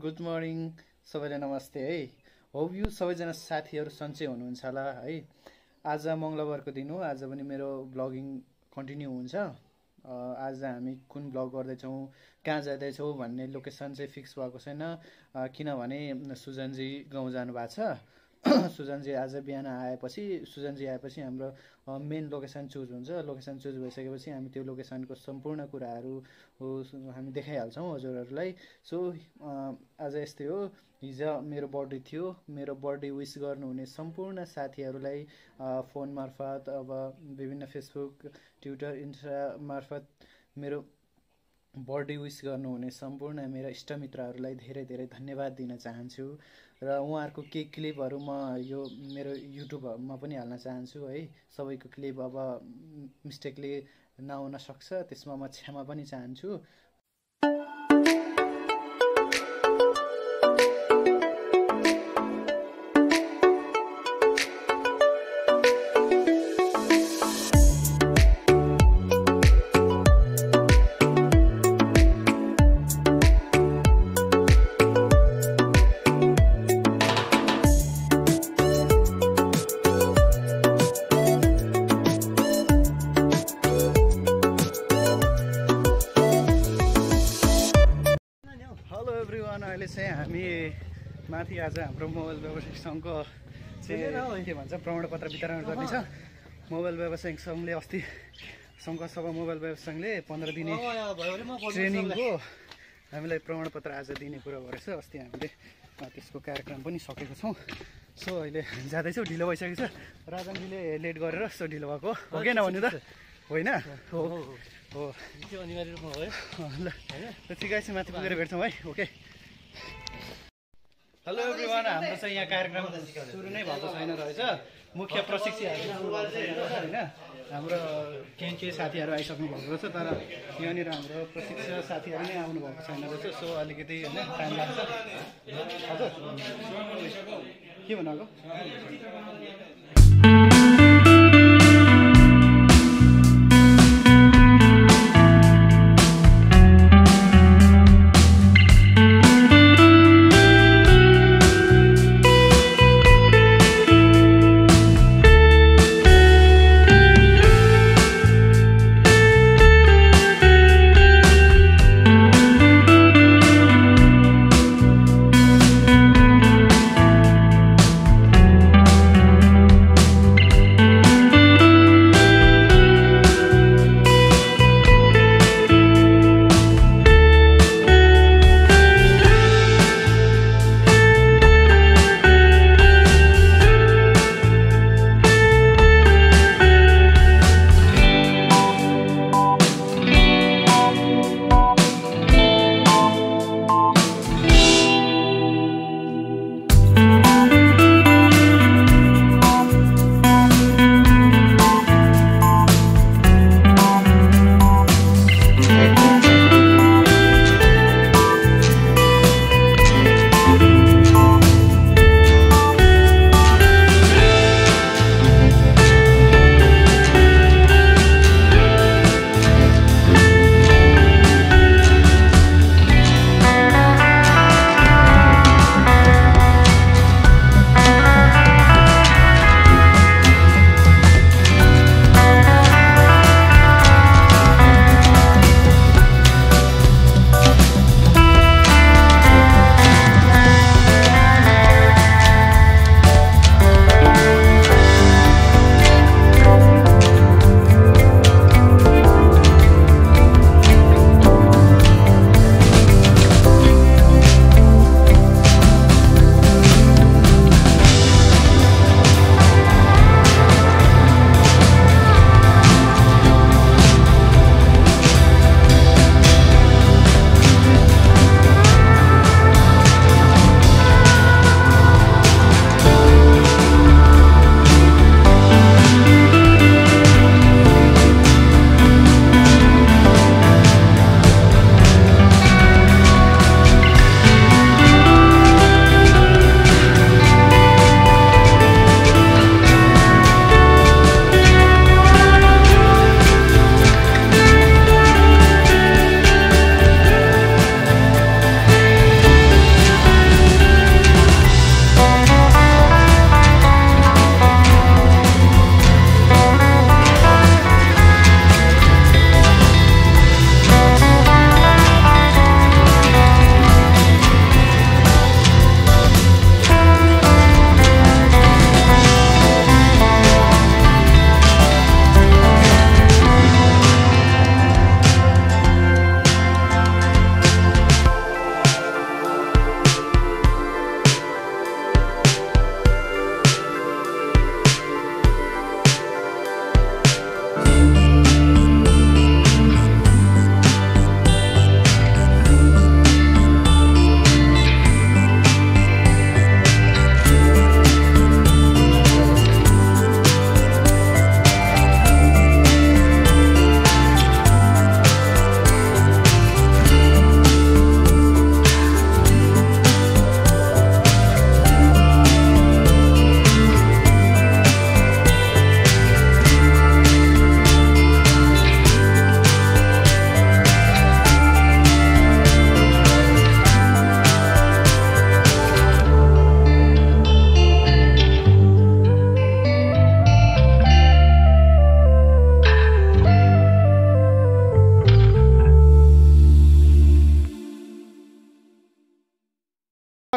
Good morning सबैलाई नमस्ते है। होप यु सबैजना साथीहरू सन्चै हुनुहुन्छ होला है। आज मङ्गलबारको दिन हो, आज पनि मेरो ब्लगिङ कन्टिन्यू हुन्छ। आज हामी कुन ब्लग गर्दैछौँ, कहाँ जाँदैछौँ भन्ने लोकेसन चाहिँ फिक्स भएको छैन, किनभने सुजनजी गाउँ जानुभएको छ। सुजनजी आज बिहान आएपछि हाम्रो मेन लोकेसन चुज हुन्छ। लोकेसन चुज भइसकेपछि हामी त्यो लोकेसनको सम्पूर्ण कुराहरू हामी देखाइहाल्छौँ हजुरहरूलाई। सो आज यस्तै हो, हिजो मेरो बर्थडे थियो। मेरो बर्थडे विस गर्नुहुने सम्पूर्ण साथीहरूलाई फोन मार्फत, अब विभिन्न फेसबुक, ट्विटर, इन्स्टा मार्फत मेरो बर्थडे विस गर्नुहुने सम्पूर्ण मेरो इष्टमित्रहरूलाई धेरै धेरै धन्यवाद दिन चाहन्छु। र उहाँहरूको केही क्लिपहरू म यो मेरो युट्युबमा पनि हाल्न चाहन्छु है। सबैको क्लिप अब मिस्टेकले नआउन सक्छ, त्यसमा म क्षमा पनि चाहन्छु। अहिले चाहिँ हामी माथि आज हाम्रो मोबाइल व्यावसायिक सङ्घको चाहिँ के भन्छ प्रमाणपत्र वितरण गर्नेछ। मोबाइल व्यावसायिक सङ्घले अस्ति सङ्घसभा मोबाइल व्यावसायिक सङ्घले 15 दिने ट्रेनिङको हामीलाई प्रमाणपत्र आज दिने कुरा गरेछ। अस्ति हामीले त्यसको कार्यक्रम पनि सकेको छौँ। सो अहिले जाँदैछौँ, ढिलो भइसकेको छ। राजनजीले लेट गरेर सो ढिलो भएको हो कि नभन्नु त होइन? हो हो अनिवार्य रूपमा भयो। ल ठिकै छ, माथि पुगेर भेट्छौँ है। Okay, hello everyone. हाम्रो चाहिँ यहाँ कार्यक्रम सुरु नै भएको छैन रहेछ। मुख्य प्रशिक्षकहरू होइन, हाम्रो केही साथीहरू आइसक्नु भएको रहेछ, तर यहाँनिर हाम्रो प्रशिक्षक साथीहरू नै आउनु भएको छैन रहेछ। सो अलिकति होइन टाइम लाग्छ। हजुर के भन्नु?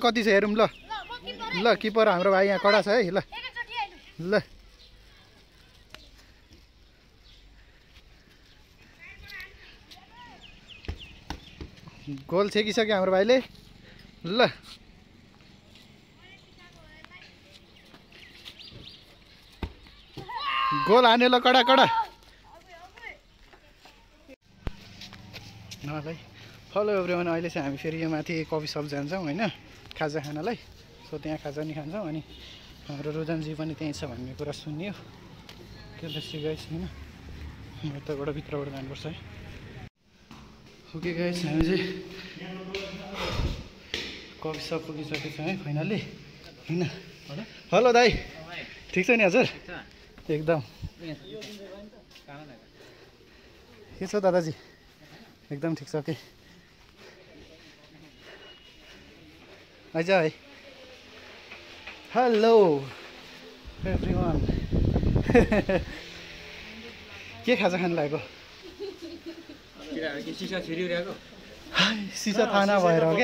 कति छ हेरौँ ल ल किपर हाम्रो भाइ यहाँ कडा छ है ल ल गोल छेकिसक्यो हाम्रो भाइले ल गोल हान्यो ल कडा कडा नलाई फलो एभ्रिवान अहिले चाहिँ हामी फेरि यहाँ माथि कफी सप जान्छौँ होइन खाजा खानलाई सो त्यहाँ खाजा नि खान्छौँ अनि हाम्रो रुजनजी पनि त्यहीँ छ भन्ने कुरा सुनियो त्यो बेसी गाइस होइन यताबाट भित्रबाट जानुपर्छ है ओके गाइस हामी चाहिँ कफी सप पुगिसकेको छ है फाइनल्ली होइन हेलो दाइ ठिक छ नि हजुर एकदम के छ दादाजी एकदम ठिक छ ओके आइज है हेलो एभ्रिवान के खाजा खानु लागेको सिसा थाहा नभएर हो क्या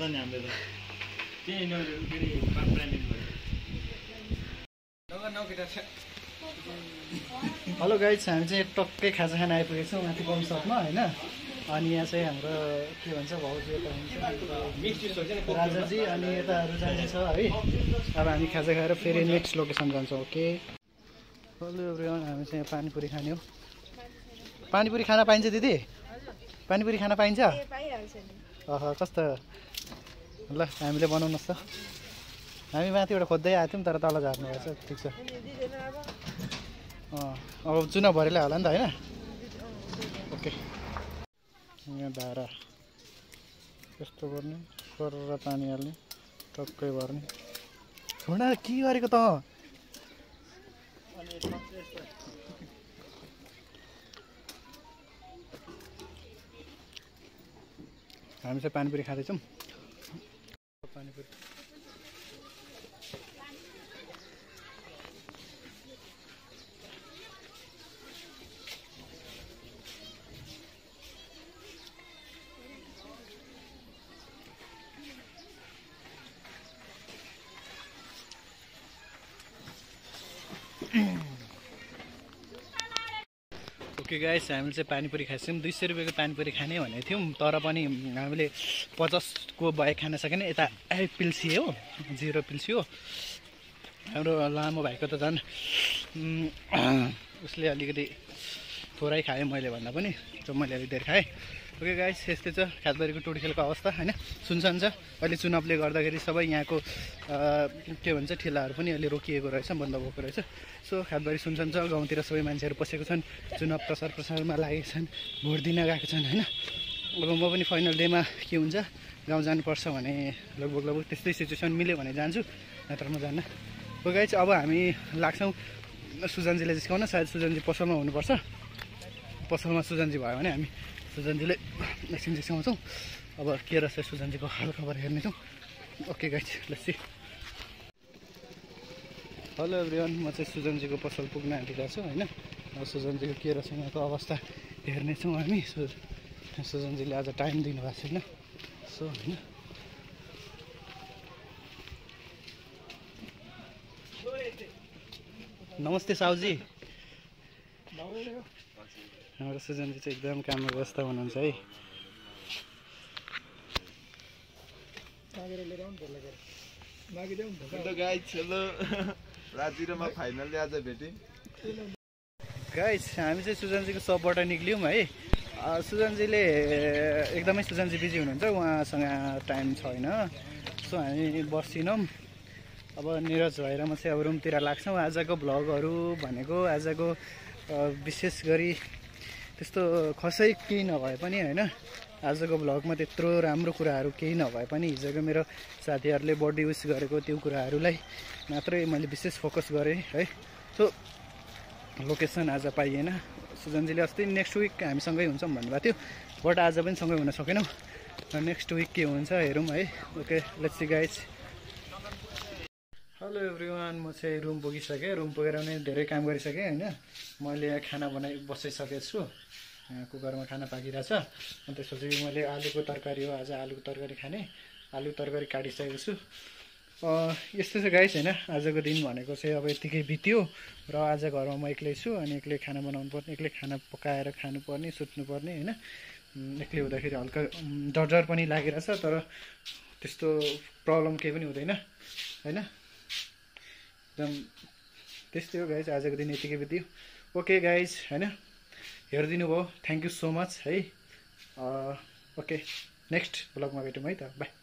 हेलो गाइज हामी चाहिँ टक्कै खाजा खान आइपुगेको छौँ माथि कफी सपमा होइन अनि यहाँ चाहिँ हाम्रो के भन्छ भाउजू यता हुन्छ राजाजी अनि यता रुजानी छ है अब हामी खाजा खाएर फेरि नेक्स्ट लोकेसन जान्छौँ ओके हेलो एभ्रिवान हामी चाहिँ पानीपुरी खाने हो पानीपुरी खाना पाइन्छ दिदी पानीपुरी खाना पाइन्छ कस्तो ल हामीले बनाउनुहोस् त हामी माथिबाट खोज्दै आएको थियौँ तर तल झार्नु भएछ ठिक छ अब चुना भरेलै होला नि त होइन ओके यहाँ धारा यस्तो गर्ने गरेर पानी हाल्ने टक्कै भर्ने छोडा के गरेको त हामी चाहिँ पानीपुरी खाँदैछौँ पानीपुरी ओके गाइस हामीले चाहिँ पानीपुरी खाइसक्यौँ 200 रुपियाँको पानीपुरी खाने भनेको थियौँ तर पनि हामीले 50 को बाहेक खान सकेन यता पिल्सी हो 0 पिल्सी हो हाम्रो लामो भाइको त झन् उसले अलिकति थोरै खाएँ मैले भन्दा पनि त मैले अलिक धेरै खाएँ ओके गाइस यस्तै छ खातबारीको टोडीखेलको अवस्था होइन सुनसान छ अहिले चुनावले गर्दाखेरि सबै यहाँको के भन्छ ठेलाहरू पनि अहिले रोकिएको रहेछ बन्द भएको रहेछ सो खातबारी सुनसान छ गाउँतिर सबै मान्छेहरू पसेको छन् चुनाव प्रचार प्रसारमा लागेका छन् भोट दिन गएको छन् होइन अब म पनि फाइनल डेमा के हुन्छ गाउँ जानुपर्छ भने लगभग त्यस्तै सिचुएसन मिल्यो भने जान्छु नत्र म जान्न हो गाइस अब हामी लाग्छौँ सुजनजीले जिस्काउन सायद सुजनजी पसलमा हुनुपर्छ पसलमा सुजनजी भयो भने हामी सुजनजीले एकछिन जिस्काउँछौँ अब के रहेछ सुजनजीको हालखबर हेर्नेछौँ okay guys let's see hello everyone म चाहिँ सुजनजीको पसल पुग्न आँटिरहेको छु होइन अब सुजनजीको के रहेछ यहाँको अवस्था हेर्नेछौँ हामी सुजनजीले आज टाइम दिनुभएको छैन सो होइन नमस्ते साउजी हाम्रो सुजनजी चाहिँ एकदम काममा व्यस्त हुनुहुन्छ है गाइस हामी चाहिँ सुजनजीको सपबाट निक्ल्यौँ है सुजनजीले एकदमै सुजनजी बिजी हुनुहुन्छ उहाँसँग टाइम छैन सो हामी बस्दिनौँ अब निरज भएर म चाहिँ अब रुमतिर लाग्छौँ आजको भ्लगहरू भनेको आजको विशेष गरी त्यस्तो खसै केही नभए पनि होइन आजको भ्लगमा त्यत्रो राम्रो कुराहरू केही नभए पनि हिजोको मेरो साथीहरूले बर्थडे विस गरेको त्यो कुराहरूलाई मात्रै मैले विशेष फोकस गरेँ है सो लोकेसन आज पाइएन सुजनजीले अस्ति नेक्स्ट विक हामीसँगै हुन्छौँ भन्नुभएको थियो बट आज पनि सँगै हुन सकेनौँ नेक्स्ट विक के हुन्छ हेरौँ है okay let's see guys hello everyone म चाहिँ रुम पुगिसकेँ रुम पुगेर पनि धेरै काम गरिसकेँ होइन मैले यहाँ खाना बनाइ बसिसकेको छु यहाँ कुकरमा खाना पाकिरहेछ अनि त्यसपछि मैले आलुको तरकारी हो आज आलुको तरकारी खाने आलु तरकारी काटिसकेको छु। यस्तो छ गाइस होइन, आजको दिन भनेको चाहिँ अब यतिकै बित्यो र आज घरमा म एक्लै छु अनि एक्लै खाना बनाउनु पर्ने, एक्लै खाना पकाएर खानुपर्ने, सुत्नुपर्ने होइन। एक्लै हुँदाखेरि हल्का डर पनि लागिरहेछ, तर त्यस्तो प्रब्लम केही पनि हुँदैन होइन। एकदम त्यस्तै हो गाइज, आजको दिन यतिकै बित्यो। ओके गाइज होइन, हेरिदिनु भयो, थ्याङ्क यू सो मच है। ओके, नेक्स्ट ब्लगमा भेटौँ है त, बाई।